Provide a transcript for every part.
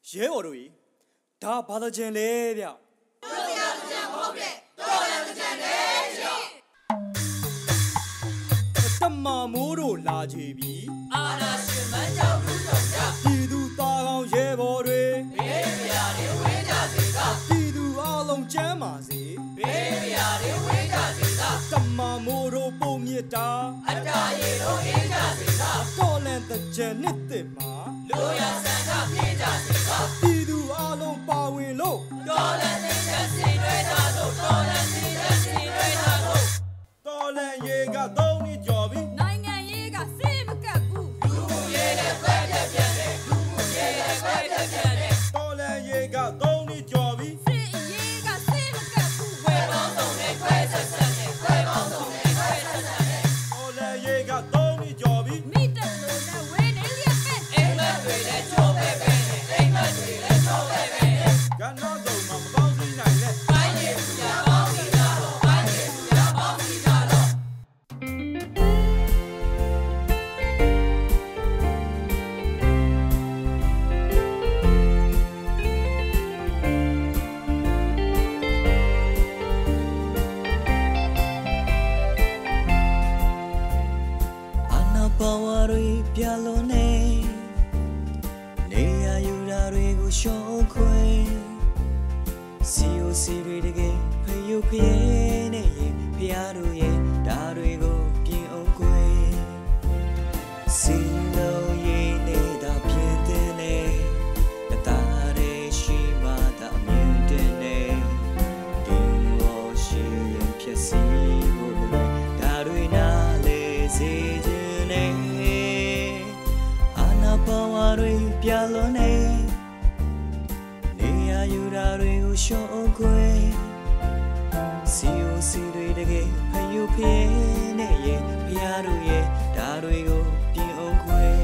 ရဲဘော်တို့ဒါဘာသာကျင်လဲဗျတို့ရတဲ့ကျန်မဟုတ်တဲ့တော်လည်းကျန်တယ်ကြောင့်တမမိုးတို့လာချေပြီအာနာရှင်မကြောက်ဘူးတော့ကြပြည်သူသားကောင်းရဲဘော်တွေဘေးပြာတွေဝေးကြစေသာပြည်သူအလုံးကျမ်းပါစေဘေးပြာတွေဝေးကြစေသာတမမိုးတို့ပုံမြစ်တာအတားရီတို့အေးကြစေသာတော်လည်းတဲ့ကျန်နှစ်သက်မှာလူရဆန္ဒပြေးကြစေသာပြည်သူအလုံးပါဝင်လို့တော်လည်းသိတဲ့စီတွေသာတို့တော်လည်းသိတဲ့စီတွေသာတို့တော်လည်းရေက3နှစ်ကျော်ပြီနိုင်ငံရေးကစေးမကပ်ဘူးလူမှုရေးနဲ့ပဲပြည့်ပြည့်တယ်လူမှုရေးနဲ့ပဲပြည့်ပြည့်တယ်တော်လည်းရေက3နှစ်ကျော်ပြီစစ်အရေးကစေးမကပ်ဘူးဝဲပေါင်းစုံနဲ့ခွဲဆက်ဆက်နဲ့ခွဲပေါင်းစုံနဲ့ခွဲဆက်ဆက်နဲ့တော်လည်းရေက3နှစ်ကျော်ပြီမိတက်လို့နဲ့ဝဲနေလျက်ပဲအိမ်မက်တွေလည်းချိုးပဲပဲအိမ်မက်တွေလည်းချိုးပဲပဲကဏ္ဍစုံမှာမပေါင်းစည်းနိုင်တဲ့ဘိုင်းနေပြပေါင်းစီကြတော့ဘိုင်းနေပြပေါင်းစီကြတော့ပါဝါတွေပြလုံးနေနေရယူရာတွေကိုရှော့ခွဲစီယိုစီတွေတကယ်ဖယုတ်ဖျဲနေရင်ဖျားတို့ရဲ့ဓာတွေကိုပြင်အောင်ခွဲစီလုံးရဲ့နေတာပြည့်တဲ့နေတသားရရှိမှသာမြင်တဲ့နေဒီလိုရှိရင်ဖြစ်စီဖို့ဓာတွေနာလေစေပါဝါတွေပြလုံးနေနေရယူရာတွေကိုရှော့ခွဲစီယိုစီတွေတကယ်ဖယုတ်ဖျဲနေရဲ့ဖျားတို့ရဲ့ဓာတွေကိုပြင်အောင်ခွဲ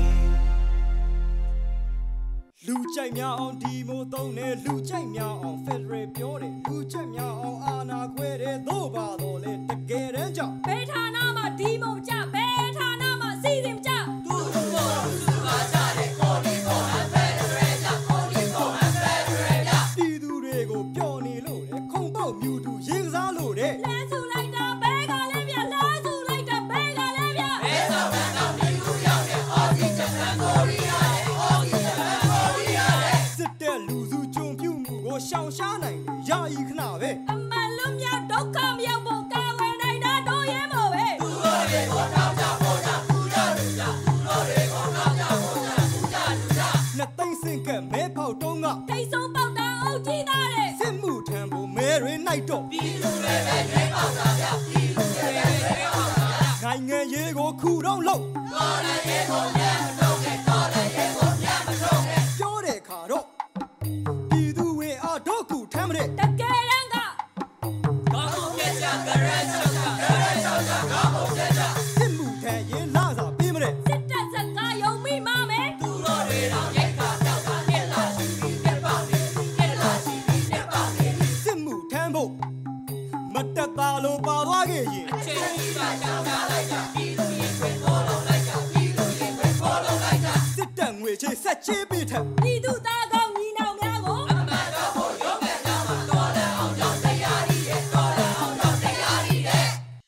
လူကြိုက်များအောင်ဒီမိုသုံးတယ်လူကြိုက်များအောင်ဖက်ဒရယ်ပြောတယ်လူကြိုက်များအောင်အာဏာခွဲတယ်သို့ပါတော့လေတကယ်တမ်းကြောင့်ဘယ်ဌာနမှာဒီမိုကြဘယ်ဌာနမှာစီစဉ်ကြသူ့ဘုံစုပါကြတယ်ကိုဒီကိုအဖက်ဒရယ်ကြကိုဒီကိုအဖက်ဒရယ်ကြပြည်သူတွေကိုပျော်နေလို့လေခုံပေါက်မြူတူရေကစားလို့တဲ့လမ်းစုလိုက်တာဘဲကလည်းပြလမ်းစုလိုက်တာဘဲကလည်းပြဘဲဆောင်ကတော့ဒီလူရောက်တဲ့အော်ဒီဂျပန်ကိုရီးယားရဲ့အော်ဒီဂျပန်ကိုရီးယားရဲ့စစ်တဲ့လူစုကြုံပြုမှုကိုရှောင်ရှားနိုင်ရည်ခဏပဲအမှန်လုံးမြောက်ဒုက္ခမြောက်ဖို့ကာဝယ်နိုင်တာတို့ရဲမို့ပဲသူတို့တွေကိုထောက်ကြဖို့ကြသူတို့တွေကိုထောက်ကြဖို့ကြသူတို့နှစ်သိန်းစင်ကမဲဖောက်တုံးကထိတ်ဆုံးပေါက်တာအုပ်ကြီးသားတဲ့စစ်မှုထမ်းဖို့မဲတွေနိုင်တော့ပြည်သူတွေပဲရွေးပေါက်တာဗျပြည်သူတွေပဲရွေးပေါက်တာဗျနိုင်ငံရေးကိုခူတော့လို့တော်လည်းရေးကိုညံ့မတော့နဲ့တော်လည်းရေးကိုညံ့မတော့နဲ့ပြောတဲ့ခါတော့ပြည်သူဝင်အားတော့ခုထမ်းမတဲ့တကယ်တမ်းကကောင်းမှုပြကြကြရဲချောက်ကြကောင်းမှုပြကြစစ်မှုထမ်းရင်လာစားပေးမတဲ့စစ်တပ်စကားယုံမိမမယ်သူတို့တွေတော့ရိတ်ခါတောက်တာနဲ့လာရှိပြီးနဲ့ပေါနေနဲ့လာရှိပြီးနဲ့ပေါနေစစ်မှုထမ်းဖို့မတက်တာလို့ပါသွားခဲ့ရင်အချိန်ကြီးပါကြောင်းထားလိုက်တာပြည်သူရင်ခွင့်ပေါ်လုံးလိုက်တာပြည်သူရင်ခွင့်ပေါ်လုံးလိုက်တာစစ်တပ်ငွေချေဆက်ချေးပေးထက်ပြည်သူသားကောင်းညီနောင်များကိုအမှန်တော့ဖို့ရုံးမဲ့ကြမှာတော်လည်းအောင်ကြောင့်တရားကြီးရဲ့တော်လည်းအောင်ကြောင့်တရားကြီးရဲ့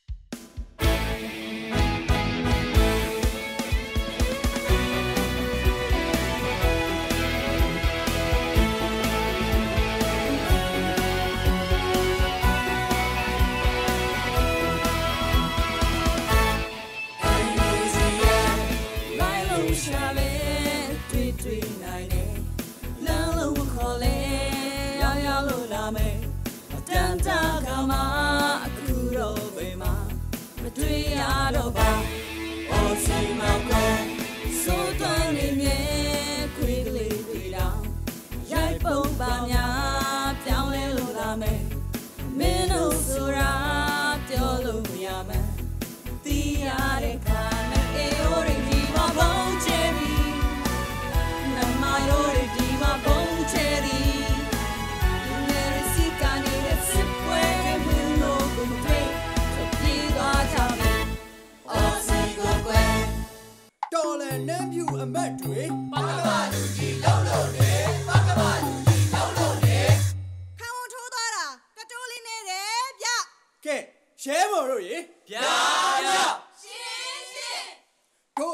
လိုက်လို့ရှာလေတွေ့တွေ့နိုင်တယ်လမ်းလုံးခေါ်လေရောက်ရောက်လို့လာမယ်အတန်တာကမှအခုတော့ဘယ်မှာမတွေ့ရတော့ပါအော်စီမောင်ကစိုးသွန်းနေမြဲခွေးကလေးတွေတော့ရိုက်ပုံပါများပြောင်းလဲလို့လာမယ်မင်းတို့ဆိုတာပြောလို့မရမယ်တီးရတဲ့ခါနဲ့အေးရိုးတွေမှာဘုံချယ်ပြီးနမရိုးတွေမှာဘုံချယ်ပြီးနေရစီကနေစစ်ပွဲမှုလို့ကိုမတွေ့ပြေးသွားကြမယ်အော်စီကိုကွယ်တော်လည်းနန်းဖြူအမတ်တွေပကပလူကြီးလောက်လို့လေပကပ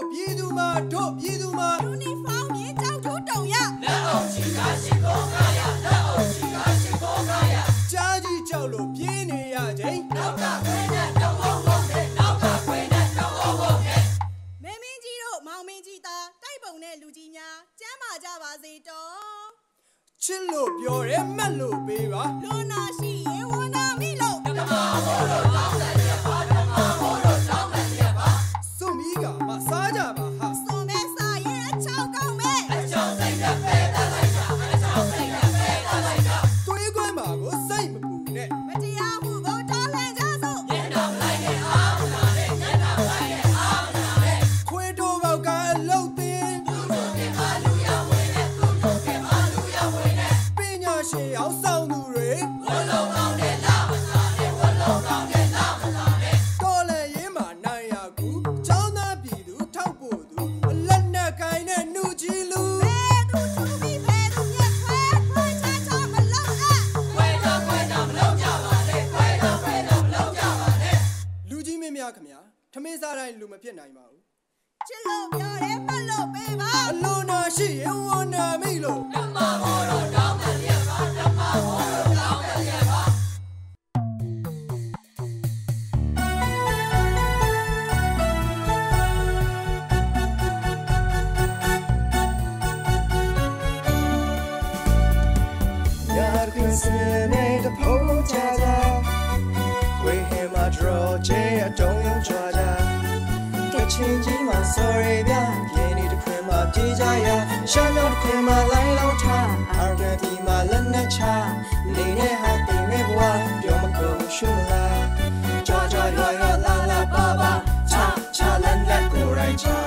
ပြည်သူမှာတို့ပြည်သူမှာယူနီဖောင်းမြေကြောက်ကျိုးတုံရလက်အောင်ချီကားရှိခိုးကားရလက်အောင်ချီကားရှိခိုးကားရကြားကြီးကြောက်လို့ပြင်းနေရချိန်နောက်ကခွေးနဲ့တောင်းအောင်ဟုတ်တယ်နောက်ကခွေးနဲ့တောင်းအောင်ဟုတ်တယ်မင်းမင်းကြီးတို့မောင်မင်းကြီးသားတိုက်ပုံနဲ့လူကြီးများကျမ်းမာကြပါစေတော့ချစ်လို့ပြောရဲမှတ်လို့ပေးပါလွန်နာရှိရင်ဝန်နာမိလို့ဓမ္မဟောလို့တောင်းတယ်ရပါဓမ္မဟောလို့တောင်းတယ်ရပါစွန်မီကမစားကြပါဟာစွန်မဲစားရင်အချောင်းကောင်းမဲအချောင်းစိတ်နဲ့ပဲတတ်လိုက်တာအချောင်းစိတ်နဲ့ပဲတတ်လိုက်တာတွေးခွဲမှာကိုစိတ်မပူနဲ့မတရားမှုကိုတော်လှန်ကြစို့ညံတော်လိုက်တဲ့အားမနာနဲ့ညံတော်လိုက်တဲ့အားမနာနဲ့ခွေးတိုးပေါက်ကအလုံးသိသူတို့ကမှလူရဝင်နဲ့သူတို့ကမှလူရဝင်နဲ့ပညာရှင်အောင်ဆောင်သူတွေဝလုံးကောင်းတဲ့လာမနာနဲ့ဝလုံးကောင်းတဲ့လာမနာနဲ့တော်လည်းရင်မှာနိုင်ရကူចောင်းသားပြည်သူထောက်ဖို့သူလက်နဲ့ခိုင်နဲ့နှုတ်ကြီးလူဘယ်သူသူပြီးဘယ်သူမြက်ခွဲချာချာမလုံးနဲ့ခွဲတော့မလုံးကြပါနဲ့ခွဲတော့မလုံးကြပါနဲ့လူကြီးမင်းများခင်ဗျာထမင်းစားတိုင်းလူမဖြစ်နိုင်ပါဘူးချစ်လို့ပြောတယ်မှတ်လို့ပေးပါအလိုနာရှိရင်ဝန်နာမိလို့ဓမ္မဟောလို့တောင်းတယ်ရပါဓမ္မဟောလို့တောင်းတယ်ရပါ Yar kun sene de po cha cha we him a draw che a dong yong cha cha the chin ji ma sorry bya yin ni de kwin ma pi ja ya shan no de kwin ma lai long cha ar ga ti ma lan na cha ni ne ha ti me bwa pyo ma ko shu la cha cha ya ya la la ba ba cha cha lan la ko rai cha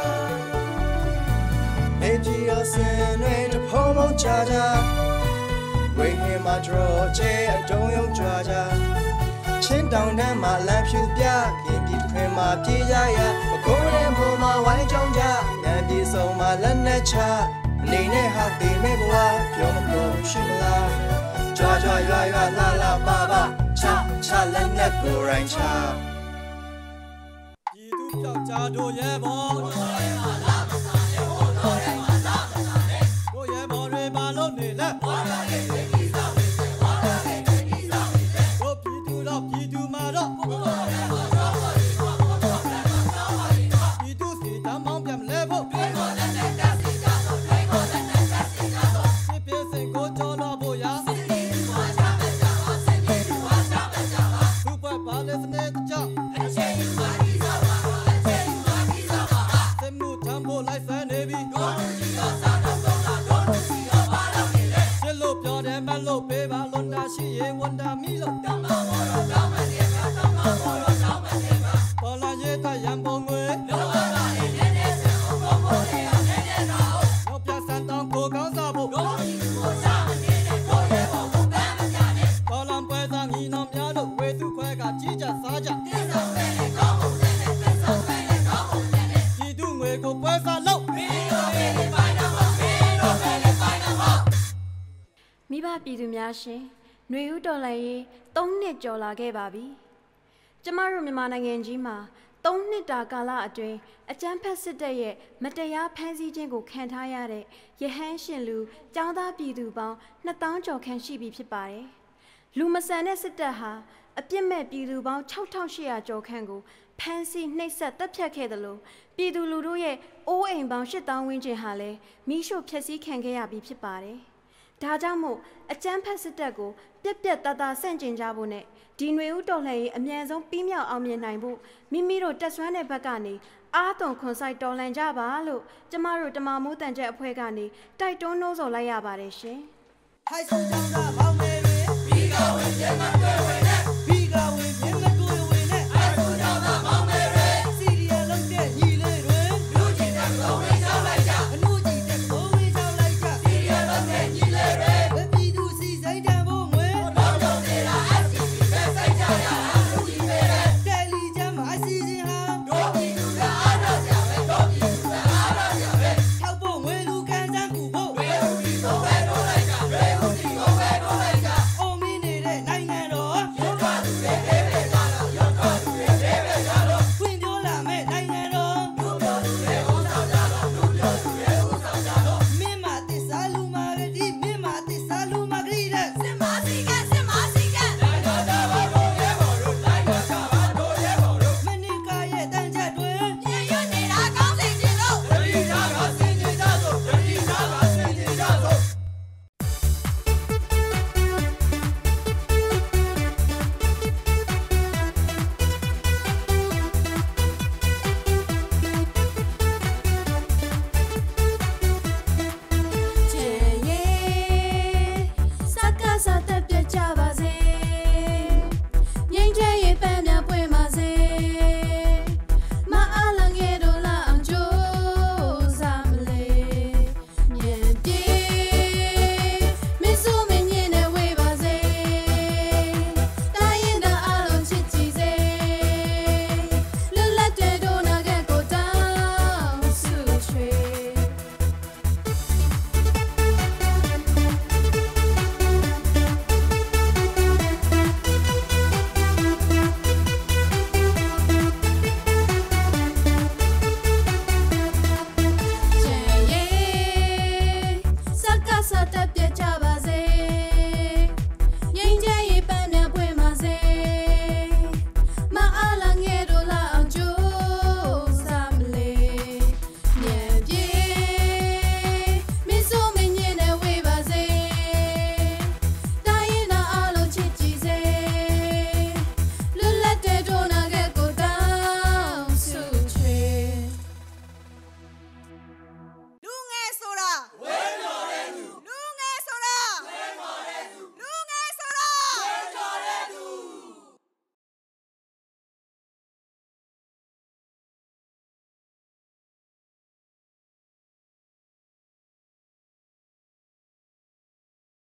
e ji yo sene de po mo cha cha we him a draw che a dong yong cha cha chin down dan ma lan phyu pya yin pi kwin ma pi ja ya ma ko ne mo ma wai chong ja nan pi song ma lan na cha ni ne ha ti me bwa pyo ma ko shu la cha cha ya ya la la ba ba cha cha lan na ko rai cha ပြည်သူပြောက်ကြတို့ရဲ့ဘောတို့ရဲ့မှာလာမစားနဲ့ဟိုတို့ရဲ့မှာလာမစားနဲ့တို့ရဲ့ဘောတွေပါလို့နေလဲဝါရရဲ့တွေဒီဆောင်နေစေဝါရရဲ့တွေဒီဆောင်နေစေတို့ပြည်သူတော့ပြည်သူမှာတော့ဘုရားရဲ့မှာတော့ပါရီတော့ဘုရားရဲ့မှာတော့ပါရီတော့ပြည်သူစီတမ်းမောင်းပြန်လဲဖို့တွေကိုလည်းနဲ့တက်စီကြတော့တွေကိုလည်းနဲ့တက်စီကြတော့စစ်ပြေစင်ကိုကြောတော့ဖို့ရာစစ်ပြေသူဝါချမဲ့ကြပါစစ်ပြေသူဝါချမဲ့ကြပါသူ့ဘက်ပါလေစနေတကြောင့်အချိန်ယူပါဒီစားပါတော့အချိန်ယူပါဒီစားပါစစ်မှုထမ်းဖို့လိုက်ဆန်းနေပြီတို့လူကြီးရောစားတော့တော့လာတို့လူကြီးရောပါတော့နေလေချစ်လို့ပြောတယ်မလို့ပေးပါလွန်တာရှိရင်ဝန်တာမိလို့ဓမ္မဟောလို့တောင်းမယ်ရပါဓမ္မဟောလို့တောင်းမယ်ရပါပေါ်လာရေးတရံပုံငွေလောကလာနေနေစံဘုံဘုံလေးရနေနေတော့တော့ပြဆန်းတောင်းကိုကောင်းစားဖို့တို့ဒီကိုစားမနေနဲ့တို့ရဲ့ဘုံဘုံပန်းမကြနဲ့ပေါ်လံပွဲသားညီနောင်များတို့ဝေသူခွဲကကြီးကြစားကြတင်းဆောင်ပဲနဲ့ကောင်းပုံနဲ့တင်းဆောင်ပဲနဲ့ကောင်းပုံနဲ့ပြည်သူငွေကိုပွဲစားလို့မင်းတို့ပဲနဲ့ပိုင်တော့မင်းတို့ပဲနဲ့ပိုင်တော့မိဘပြည်သူများရှင်ຫນွေဦးတော်လှန်ရေး3နှစ်ကျော်လာခဲ့ပါပြီကျမတို့မြန်မာနိုင်ငံကြီးမှာ3နှစ်တာကာလအတွင်းအကြမ်းဖက်စစ်တပ်ရဲ့မတရားဖမ်းဆီးခြင်းကိုခံထားရတဲ့ရဟန်းရှင်လူចောင်းသားပြည်သူပေါင်း2000ကျော်ခန့်ရှိပြီဖြစ်ပါတယ်လူမဆန်တဲ့စစ်တပ်ဟာအပြစ်မဲ့ပြည်သူပေါင်း6800ကျော်ခန့်ကိုဖမ်းဆီးနှိပ်စက်တပ်ဖြတ်ခဲ့တယ်လို့ပြည်သူလူထုရဲ့အိုးအိမ်ပေါင်း8000ဝန်းကျင်ဟာလည်းမိရှို့ဖျက်ဆီးခံခဲ့ရပြီးဖြစ်ပါတယ်ဒါကြောင့်မို့အကြမ်းဖက်စစ်တပ်ကိုပြက်ပြက်သားသားဆန့်ကျင်ကြဖို့နဲ့ဒီຫນွေဦးတော်လှန်ရေးအမြန်ဆုံးပြီးမြောက်အောင်မြင်နိုင်ဖို့မိမိတို့တက်ဆွမ်းတဲ့ဘက်ကနေအားသွန်ခွန်စိုက်တော်လှန်ကြပါလို့ကျမတို့တမမိုးတန်ချက်အဖွဲ့ကနေတိုက်တွန်းနှိုးဆော်လိုက်ရပါတယ်ရှင်ဟိုက်ဆုံးကြောင်းသားပေါင်းနေပြီပြီးတော့ဝင်ပြန်မတွေ့